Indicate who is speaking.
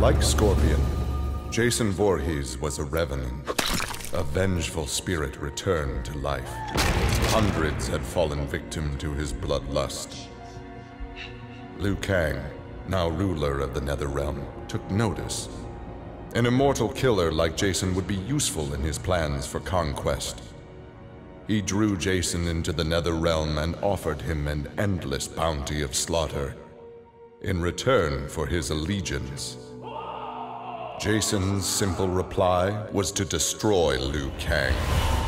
Speaker 1: Like Scorpion, Jason Voorhees was a revenant. A vengeful spirit returned to life. Hundreds had fallen victim to his bloodlust. Liu Kang, now ruler of the Netherrealm, took notice. An immortal killer like Jason would be useful in his plans for conquest. He drew Jason into the Netherrealm and offered him an endless bounty of slaughter in return for his allegiance. Jason's simple reply was to destroy Liu Kang.